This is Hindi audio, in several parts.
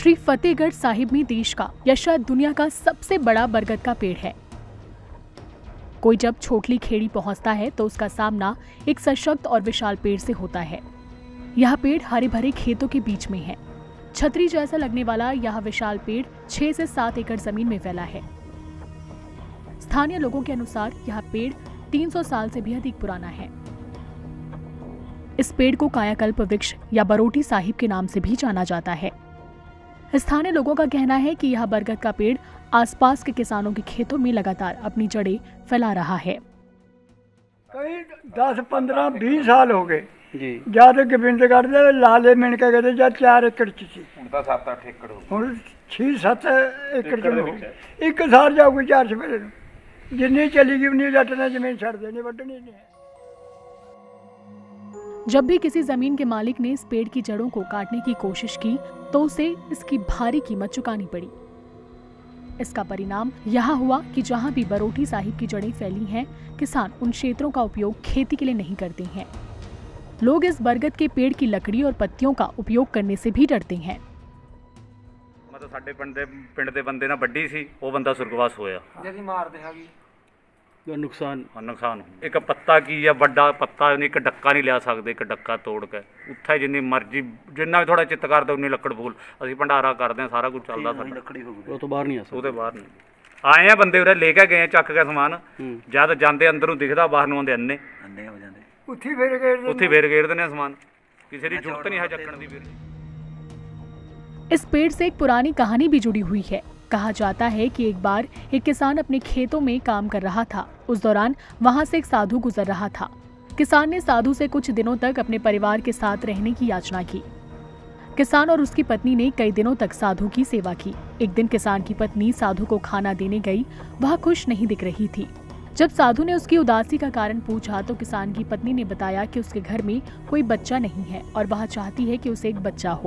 श्री फतेहगढ़ साहिब में देश का या शायद दुनिया का सबसे बड़ा बरगद का पेड़ है। कोई जब छोटली खेड़ी पहुंचता है तो उसका सामना एक सशक्त और विशाल पेड़ से होता है। यह पेड़ हरे भरे खेतों के बीच में है। छतरी जैसा लगने वाला यह विशाल पेड़ 6 से 7 एकड़ जमीन में फैला है। स्थानीय लोगों के अनुसार यह पेड़ 300 साल से भी अधिक पुराना है। इस पेड़ को कायाकल्प वृक्ष या बरोटी साहिब के नाम से भी जाना जाता है। स्थानीय लोगों का कहना है कि यह बरगद का पेड़ आसपास के किसानों के खेतों में लगातार अपनी जड़ें फैला रहा है। कई 10, 15, 20 साल हो गए जी। जद गोबिंद करते लाले मिण के कहते जब 4 एकड़ च सी, हुण तां 7-8 एकड़ हो गए, हुण 6-7 एकड़ च हो गए। एक साल जाऊगी 4 सवेरे नूं जिन्नी चली गई उन्नी जट ने जमीन छड़ देनी, वड्डनी नहीं है। जब भी किसी जमीन के मालिक ने इस पेड़ की जड़ों को काटने की कोशिश की तो उसे इसकी भारी कीमत चुकानी पड़ी। इसका परिणाम यह हुआ कि जहां भी बरोटी साहिब की जड़ें फैली हैं, किसान उन क्षेत्रों का उपयोग खेती के लिए नहीं करते हैं। लोग इस बरगद के पेड़ की लकड़ी और पत्तियों का उपयोग करने से भी डरते हैं। मतलब साडे पिंड दे बंदे ना ਵੱਡੀ ਸੀ, ਉਹ ਬੰਦਾ ਸੁਰਗਵਾਸ ਹੋਇਆ। जदी मारदे हैगी जो नुकसान एक पत्ता की या बड़ा पत्ता नहीं, एक डक्का नहीं लिया सकते, एक डक्का तोड़ के उत्थे जिन्नी मर्जी जिन्ना भी थोड़ा चित्त करदा उन्नी लकड़ फूल असीं भंडारा करते हैं, सारा कुछ चलदा साडा। वो तो बाहर नहीं आ सकदा, ਉਹਦੇ ਬਾਹਰ नहीं आए हैं बंदे उरे लेके गए चक के समान, जद जाते अंदर नूं दिखदा बाहर नूं आंदे अन्ने हो जांदे, उत्थे फेर गेड़ दिंदे समान, किसी दी जरूरत नहीं है चक्कण दी। इस पेड़ से एक पुरानी कहानी भी जुड़ी हुई है। कहा जाता है कि एक बार एक किसान अपने खेतों में काम कर रहा था। उस दौरान वहां से एक साधु गुजर रहा था। किसान ने साधु से कुछ दिनों तक अपने परिवार के साथ रहने की याचना की। किसान और उसकी पत्नी ने कई दिनों तक साधु की सेवा की। एक दिन किसान की पत्नी साधु को खाना देने गई। वह खुश नहीं दिख रही थी। जब साधु ने उसकी उदासी का कारण पूछा तो किसान की पत्नी ने बताया कि उसके घर में कोई बच्चा नहीं है और वह चाहती है कि उसे एक बच्चा हो।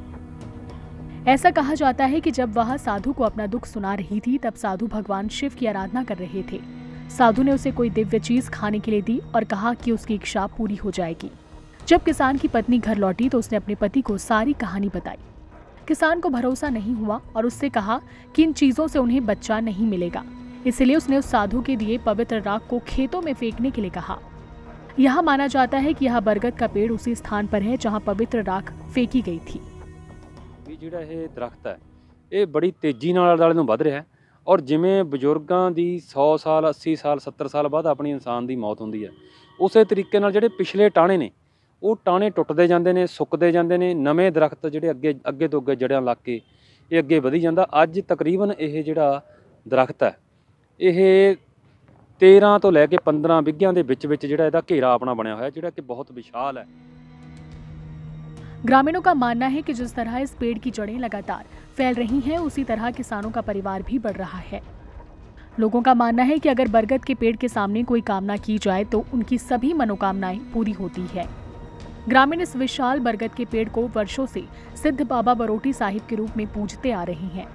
ऐसा कहा जाता है कि जब वह साधु को अपना दुख सुना रही थी तब साधु भगवान शिव की आराधना कर रहे थे। साधु ने उसे कोई दिव्य चीज खाने के लिए दी और कहा कि उसकी इच्छा पूरी हो जाएगी। जब किसान की पत्नी घर लौटी तो उसने अपने पति को सारी कहानी बताई। किसान को भरोसा नहीं हुआ और उससे कहा कि इन चीजों से उन्हें बच्चा नहीं मिलेगा। इसलिए उसने उस साधु के दिए पवित्र राख को खेतों में फेंकने के लिए कहा। यहाँ माना जाता है कि यह बरगद का पेड़ उसी स्थान पर है जहाँ पवित्र राख फेंकी गई थी। ਜਿਹੜਾ ਇਹ ਦਰਖਤ ਹੈ ਇਹ ਬੜੀ ਤੇਜ਼ੀ ਨਾਲ ਆਲੇ ਨੂੰ ਵੱਧ ਰਿਹਾ ਔਰ ਜਿਵੇਂ ਬਜ਼ੁਰਗਾਂ ਦੀ 100 ਸਾਲ 80 ਸਾਲ 70 ਸਾਲ ਬਾਅਦ ਆਪਣੀ ਇਨਸਾਨ ਦੀ ਮੌਤ ਹੁੰਦੀ ਹੈ, ਉਸੇ ਤਰੀਕੇ ਨਾਲ ਜਿਹੜੇ ਪਿਛਲੇ ਟਾਣੇ ਨੇ ਉਹ ਟਾਣੇ ਟੁੱਟਦੇ ਜਾਂਦੇ ਨੇ, ਸੁੱਕਦੇ ਜਾਂਦੇ ਨੇ। ਨਵੇਂ ਦਰਖਤ ਜਿਹੜੇ ਅੱਗੇ ਤੋਂ ਅੱਗੇ ਜੜ੍ਹਾਂ ਲੱਗ ਕੇ ਇਹ ਅੱਗੇ ਵਧੀ ਜਾਂਦਾ। ਅੱਜ ਤਕਰੀਬਨ ਇਹ ਜਿਹੜਾ ਦਰਖਤ ਹੈ ਇਹ 13 ਤੋਂ ਲੈ ਕੇ 15 ਵਿਗਿਆਂ ਦੇ ਵਿੱਚ ਜਿਹੜਾ ਇਹਦਾ ਘੇਰਾ ਆਪਣਾ ਬਣਿਆ ਹੋਇਆ, ਜਿਹੜਾ ਕਿ ਬਹੁਤ ਵਿਸ਼ਾਲ ਹੈ। ग्रामीणों का मानना है कि जिस तरह इस पेड़ की जड़ें लगातार फैल रही हैं, उसी तरह किसानों का परिवार भी बढ़ रहा है। लोगों का मानना है कि अगर बरगद के पेड़ के सामने कोई कामना की जाए तो उनकी सभी मनोकामनाएं पूरी होती है। ग्रामीण इस विशाल बरगद के पेड़ को वर्षों से सिद्ध बाबा बरोटी साहिब के रूप में पूजते आ रहे हैं।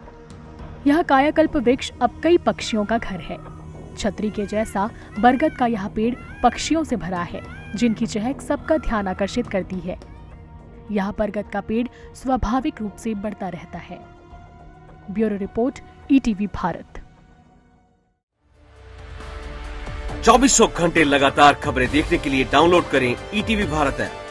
यह कायाकल्प वृक्ष अब कई पक्षियों का घर है। छतरी के जैसा बरगद का यह पेड़ पक्षियों से भरा है, जिनकी चहक सबका ध्यान आकर्षित करती है। यह बरगद का पेड़ स्वाभाविक रूप से बढ़ता रहता है। Bureau report, ETV Bharat. 24 घंटे लगातार खबरें देखने के लिए डाउनलोड करें ईटीवी भारत ऐप।